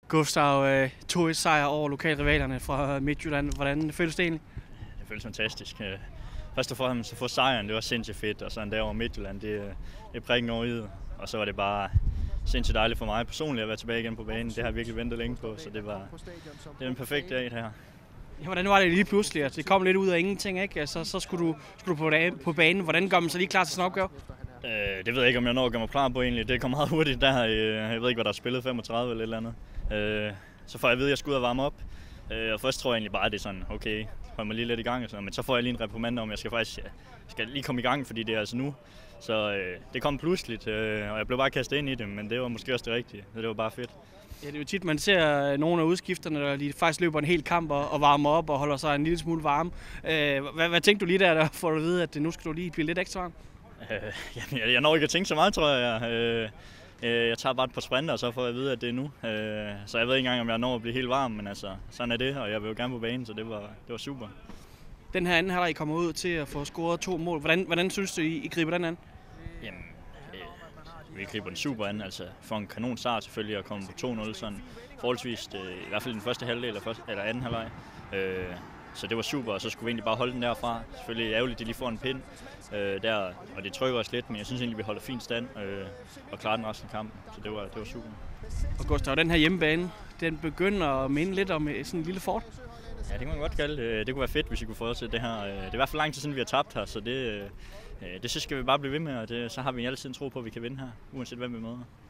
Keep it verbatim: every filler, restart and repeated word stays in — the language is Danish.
Gustav, øh, to et sejr over lokalrivalerne fra Midtjylland. Hvordan føles det egentlig? Det føles fantastisk. Først og fremmest at få sejren, det var sindssygt fedt, og sådan der over Midtjylland, det, det er prikken over i det. Og så var det bare sindssygt dejligt for mig personligt at være tilbage igen på banen. Det har jeg virkelig ventet længe på, så det var det er en perfekt dag det her. Ja, hvordan var det lige pludselig? Altså, det kom lidt ud af ingenting, ikke? Altså, så skulle du, skulle du på, på banen. Hvordan gør man så lige klar til sådan en opgave? Øh, det ved jeg ikke, om jeg når at gøre mig klar på egentlig. Det kom meget hurtigt der. Jeg ved ikke, hvad der er spillet, femogtredive eller et eller andet. Øh, så får jeg at vide, at jeg skal ud og varme op. Øh, og først tror jeg egentlig bare, at det er sådan, okay, hold mig lige lidt i gang. Og sådan. Men så får jeg lige en reprimande om, at jeg skal faktisk jeg skal lige komme i gang, fordi det er altså nu. Så øh, det kom pludseligt, øh, og jeg blev bare kastet ind i det, men det var måske også det rigtige. Så det var bare fedt. Ja, det er jo tit, man ser nogle af udskifterne, der de faktisk løber en hel kamp og, og varmer op og holder sig en lille smule varme. Øh, hvad, hvad tænkte du lige der, der får du at vide, at nu skal du lige blive lidt ekstra varm? Øh, jeg, jeg når ikke at tænke så meget, tror jeg. Øh, øh, jeg tager bare et par sprinter, og så får jeg at vide, at det er nu. Øh, så jeg ved ikke engang, om jeg når at blive helt varm, men altså, sådan er det, og jeg vil jo gerne på banen, så det var, det var super. Den her anden halvleg, I kommer ud til at få scoret to mål. Hvordan, hvordan synes du, I, I griber den an? Jamen, øh, vi griber den super an. Altså, for en kanon start selvfølgelig at komme på to nul, sådan forholdsvis, øh, i hvert fald den første halvdel eller, første, eller anden halvleg. Øh, så det var super, og så skulle vi egentlig bare holde den derfra. Selvfølgelig ærgerligt, at de lige får en pind øh, der, og det trykker os lidt, men jeg synes egentlig, vi holder fint stand øh, og klarer den resten af kampen, så det var, det var super. Og Gustav, den her hjemmebane, den begynder at minde lidt om sådan en lille fort. Ja, det kan man godt kalde det. Det kunne være fedt, hvis vi kunne få til det her. Det er i hvert fald lang tid siden, vi har tabt her, så det, det så skal vi bare blive ved med, og det, så har vi altid en tro på, at vi kan vinde her, uanset hvem vi møder.